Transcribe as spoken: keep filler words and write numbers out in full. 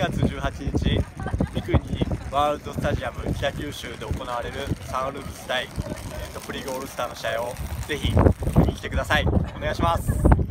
がつじゅうはちにち、三国ワールドスタジアム北九州で行われるサンウルブス対トップリーグオールスターの試合をぜひ見に来てください。お願いします。